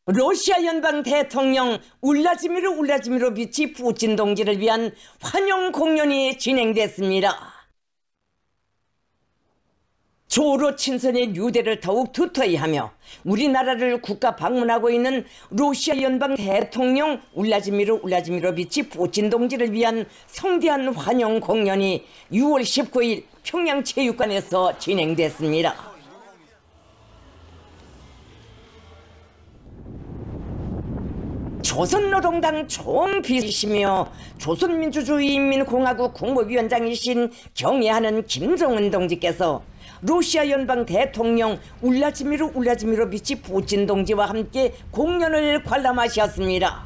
러시아 연방 대통령 울라지미르 비치 푸틴 동지를 위한 환영 공연이 진행됐습니다. 조로 친선의 뉴대를 더욱 두터이 하며 우리나라를 국가 방문하고 있는 러시아 연방 대통령 울라지미르 비치 푸틴 동지를 위한 성대한 환영 공연이 6월 19일 평양체육관에서 진행됐습니다. 조선노동당 총비서이시며 조선민주주의인민공화국 국무위원장이신 경애하는 김정은 동지께서 러시아 연방 대통령 울라지미르 비치 푸틴 동지와 함께 공연을 관람하셨습니다.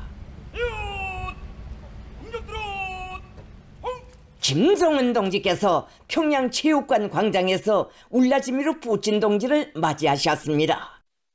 김정은 동지께서 평양체육관 광장에서 울라지미르 푸틴 동지를 맞이하셨습니다.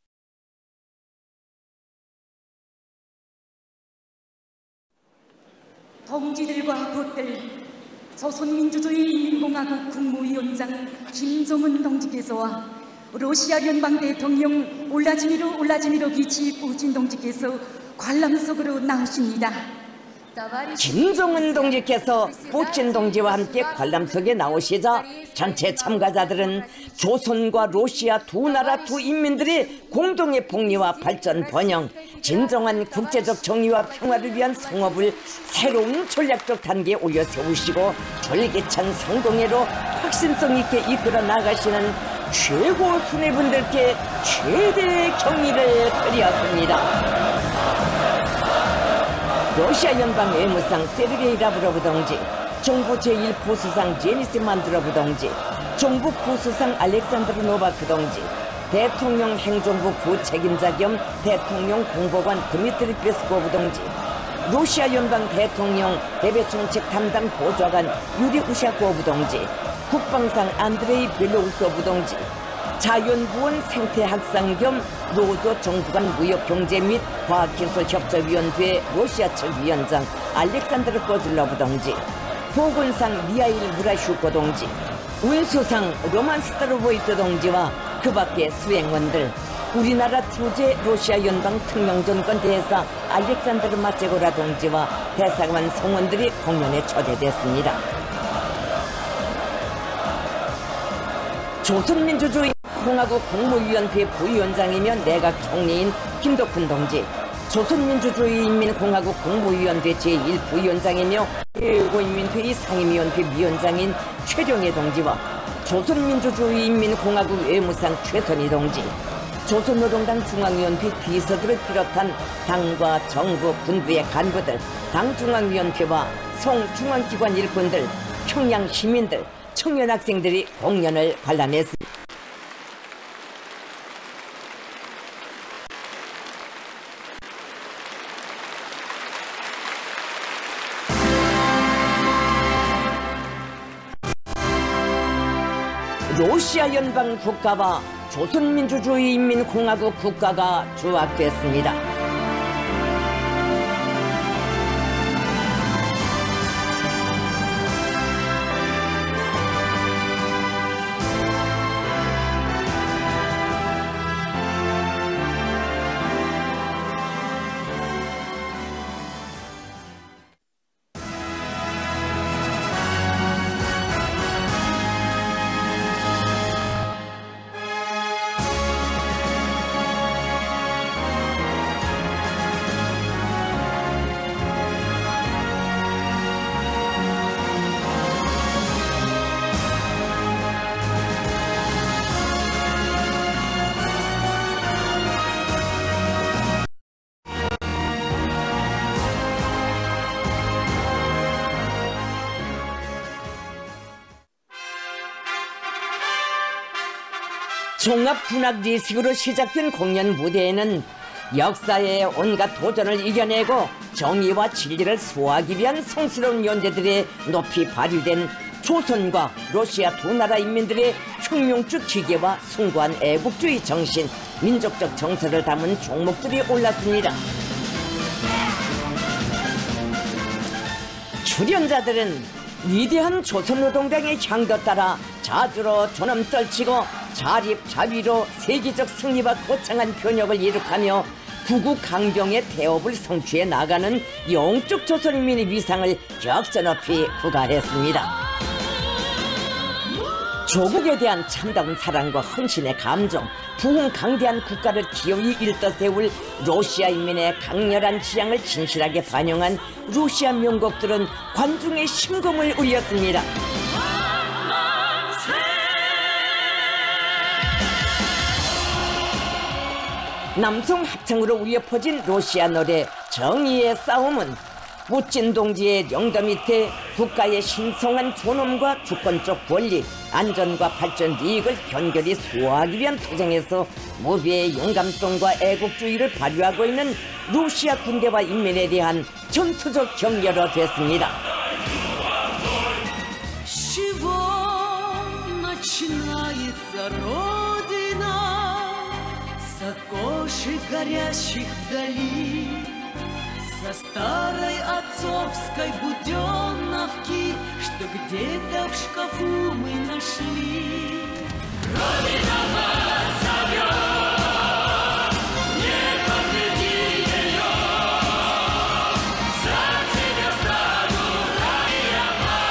동지들과 봇들, 조선민주주의인민공화국 국무위원장 김정은 동지께서와 러시아 연방 대통령 울라지미르 비치 푸틴 동지께서 관람석으로 나오십니다. 김정은 동지께서 푸틴 동지와 함께 관람석에 나오시자 전체 참가자들은 조선과 러시아 두 나라 두 인민들의 공동의 복리와 발전 번영, 진정한 국제적 정의와 평화를 위한 성업을 새로운 전략적 단계에 올려 세우시고 절기찬 성공회로 확신성 있게 이끌어 나가시는 최고 수뇌분들께 최대의 경의를 드렸습니다. 러시아 연방 외무상 세르게이 라브로브 동지, 정부 제1보수상 제니스 만드로브 동지, 정부 보수상 알렉산드르 노바크 동지, 대통령 행정부 부책임자 겸 대통령 공보관 드미트리 페스코브 동지, 러시아 연방 대통령 대외정책 담당 보좌관 유리 우샤코브 동지, 국방상 안드레이 벨로우소브 동지, 자연부원 생태학상 겸 노조 정부간 무역경제 및 과학기술협조위원회 러시아 측 위원장 알렉산드르 코즐로브 동지, 보건상 미하일 무라슈코 동지, 운수상 로만 스타로보이트 동지와 그 밖의 수행원들, 우리나라 주재 러시아 연방 특명전권 대사 알렉산드르 마체고라 동지와 대사관 성원들이 공연에 초대됐습니다. 조선민주주의인민공화국 국무위원회 부위원장이며 내각 총리인 김덕훈 동지, 조선민주주의인민공화국 국무위원회 제1부위원장이며 최고인민회의 상임위원회 위원장인 최룡해 동지와 조선민주주의인민공화국 외무상 최선희 동지, 조선노동당 중앙위원회 비서들을 비롯한 당과 정부, 군부의 간부들, 당중앙위원회와 성중앙기관 일꾼들, 평양 시민들, 청년 학생들이 공연을 관람했습니다. 러시아 연방 국가와 조선민주주의인민공화국 국가가 조합됐습니다. 종합군악 리식으로 시작된 공연 무대에는 역사의 온갖 도전을 이겨내고 정의와 진리를 수호하기 위한 성스러운 연대들의 높이 발휘된 조선과 러시아 두 나라 인민들의 혁명적 기계와 숭고한 애국주의 정신, 민족적 정서를 담은 종목들이 올랐습니다. 출연자들은 위대한 조선노동당의 향도 따라 자주로 존엄 떨치고 자립자위로 세계적 승리와 거창한 변혁을 이룩하며 구국 강병의 태업을 성취해 나가는 영적 조선인민의 위상을 격전 높이 부과했습니다. 조국에 대한 참다운 사랑과 헌신의 감정, 부흥강대한 국가를 기어이 일떠세울 러시아 인민의 강렬한 지향을 진실하게 반영한 러시아 명곡들은 관중의 심금을 울렸습니다. 남성 합창으로 울려 퍼진 러시아 노래 정의의 싸움은 푸틴 동지의 영도 밑에 국가의 신성한 존엄과 주권적 권리, 안전과 발전 이익을 견결히 수호하기 위한 투쟁에서 무비의勇敢성과 애국주의를 발휘하고 있는 러시아 군대와 인민에 대한 전투적 격려로 됐습니다. Со старой отцовской буденовки, что где-то в шкафу мы нашли. Родина вас зовет, не подведи ее, за тебя стану, родная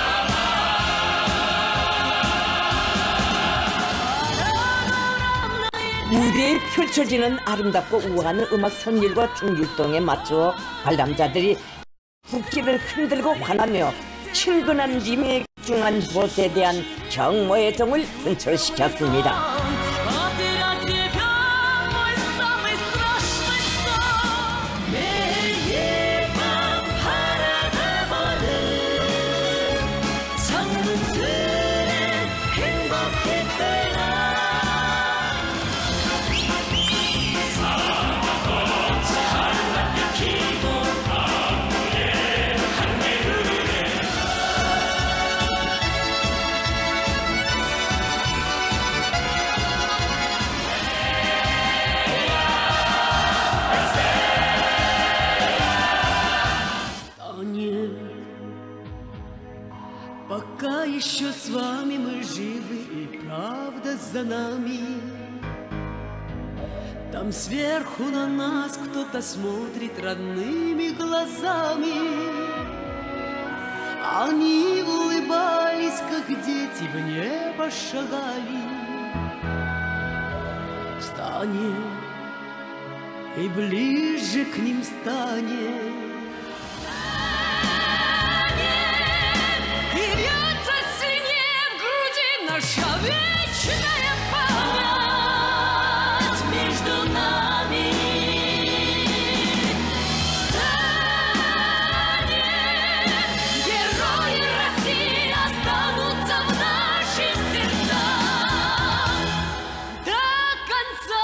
мама. 무대에 펼쳐지는 아름답고 우아한 음악 선율과 중율동에 맞추어 관람자들이 국기를 흔들고 환하며 친근한 리메이크 중한 곳에 대한 경모의 정을 분출시켰습니다. Пока еще с вами мы живы и правда за нами. Там сверху на нас кто-то смотрит родными глазами. Они улыбались, как дети в небо шагали. Встанем и ближе к ним станем. Наша вечная память между нами. Станем, герои России останутся в наших сердцах до конца.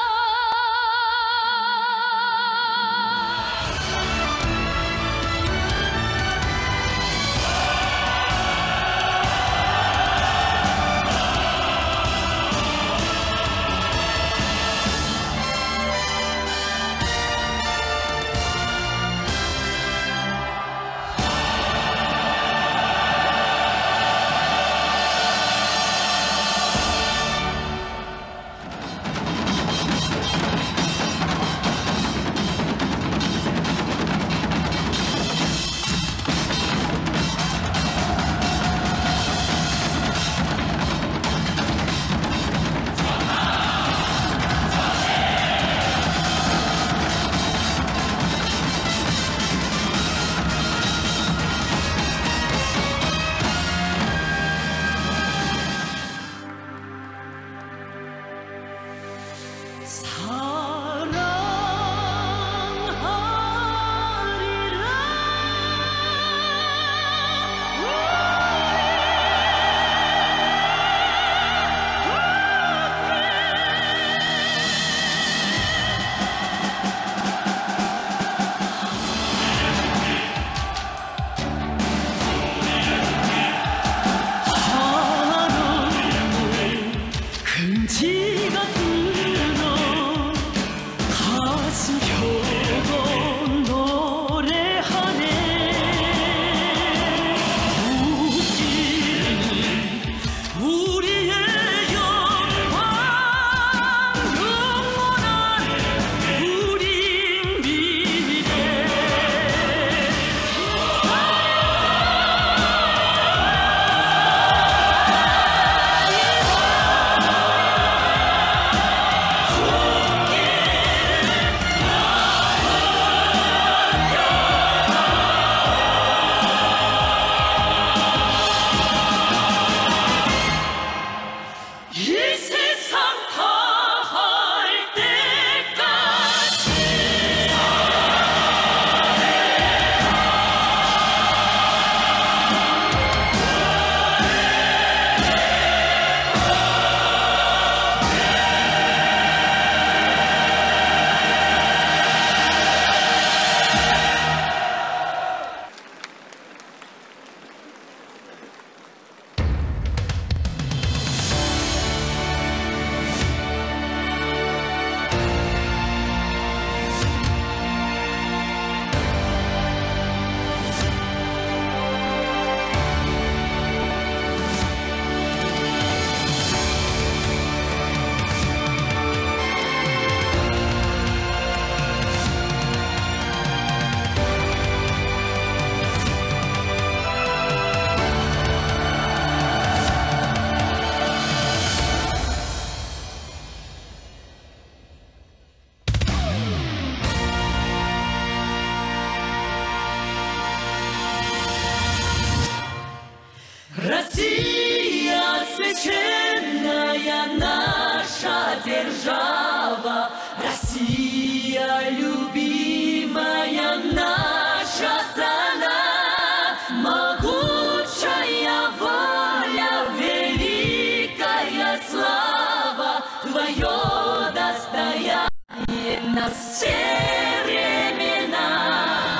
те времена.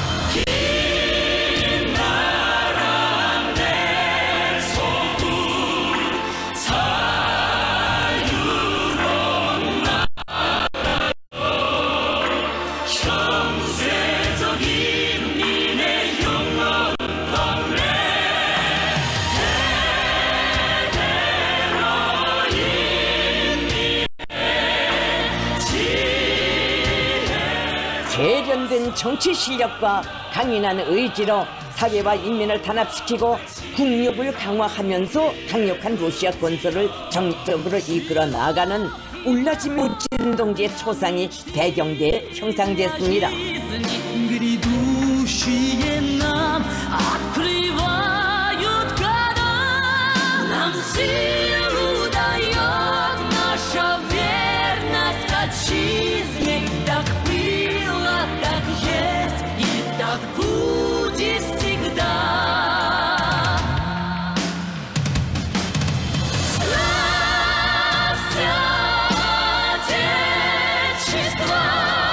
긴 나라 내 소국 자유로운 나라로 형제적 인민의 영원 동맹 세련된 정치 실력과 강인한 의지로 사회와 인민을 단합시키고 국력을 강화하면서 강력한 러시아 건설을 정적으로 이끌어 나가는 울라지밀 푸친 동지의 초상이 배경대에 형상됐습니다. Грядущие нам открывают года, нам силу дает наша верность отчизне. Так было, так есть и так будет всегда. Славься, Отечество!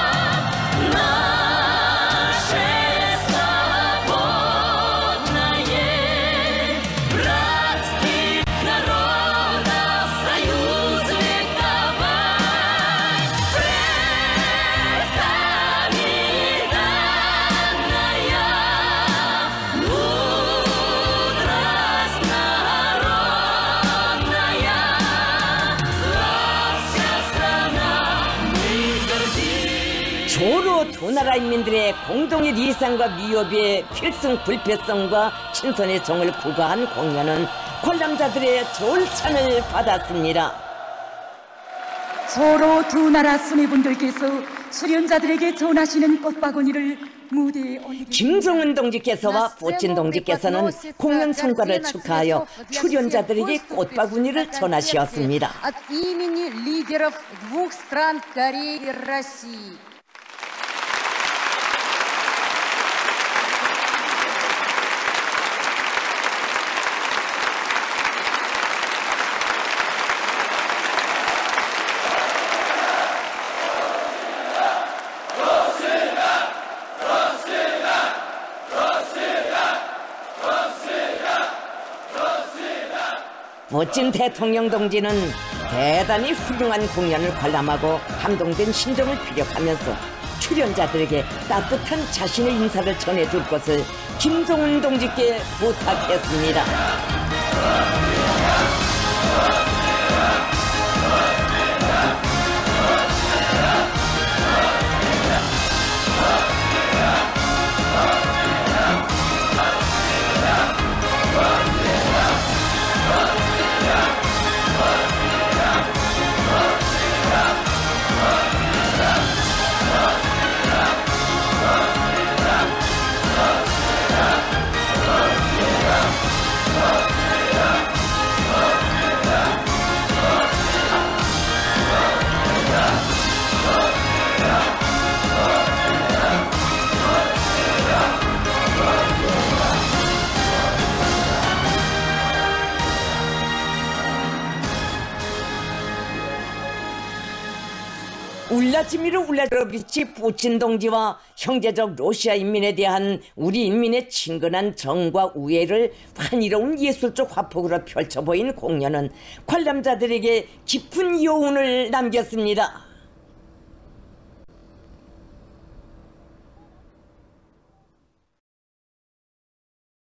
조로 두 나라 인민들의 공동의 리상과 위협의 필승 불패성과 친선의 정을 구가한 공연은 관람자들의 졸찬을 받았습니다. 서로 두 나라 수뇌분들께서 수련자들에게 전하시는 꽃바구니를 무대에 올리겠습니다. 김정은 동지께서와 보친 동지께서는 공연 성과를 축하하여 출연자들에게 꽃바구니를 전하시었습니다. От имени лидеров двух стран Кореи и России. 멋진 대통령 동지는 대단히 훌륭한 공연을 관람하고 감동된 심정을 피력하면서 출연자들에게 따뜻한 자신의 인사를 전해줄 것을 김정은 동지께 부탁했습니다. 울라지미르 울라로비치 푸친 동지와 형제적 러시아 인민에 대한 우리 인민의 친근한 정과 우애를 환희로운 예술적 화폭으로 펼쳐 보인 공연은 관람자들에게 깊은 여운을 남겼습니다.